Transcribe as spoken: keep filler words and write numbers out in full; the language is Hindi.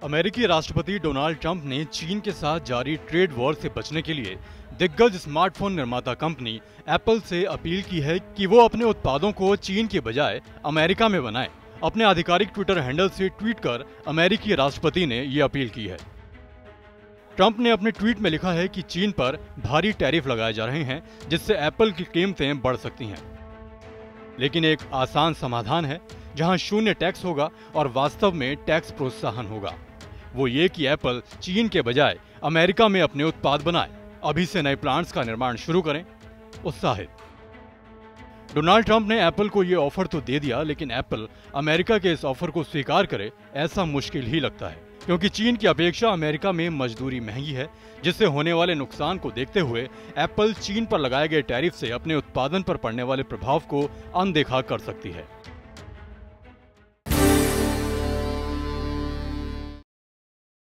अमेरिकी राष्ट्रपति डोनाल्ड ट्रंप ने चीन के साथ जारी ट्रेड वॉर से बचने के लिए दिग्गज स्मार्टफोन निर्माता कंपनी एप्पल से अपील की है कि वो अपने उत्पादों को चीन के बजाय अमेरिका में बनाए। अपने आधिकारिक ट्विटर हैंडल से ट्वीट कर अमेरिकी राष्ट्रपति ने ये अपील की है। ट्रंप ने अपने ट्वीट में लिखा है कि चीन पर भारी टैरिफ लगाए जा रहे हैं, जिससे एप्पल की कीमतें बढ़ सकती हैं। लेकिन एक आसान समाधान है जहां शून्य टैक्स होगा और वास्तव में टैक्स प्रोत्साहन होगा। वो ये कि एप्पल चीन के बजाय अमेरिका में अपने उत्पाद बनाए। अभी से नए प्लांट्स का निर्माण शुरू करें। उत्साहित डोनाल्ड ट्रंप ने एप्पल को ये ऑफर तो दे दिया, लेकिन एप्पल अमेरिका के इस ऑफर को स्वीकार करे ऐसा मुश्किल ही लगता है, क्योंकि चीन की अपेक्षा अमेरिका में मजदूरी महंगी है, जिससे होने वाले नुकसान को देखते हुए एप्पल चीन पर लगाए गए टैरिफ से अपने उत्पादन पर पड़ने वाले प्रभाव को अनदेखा कर सकती है।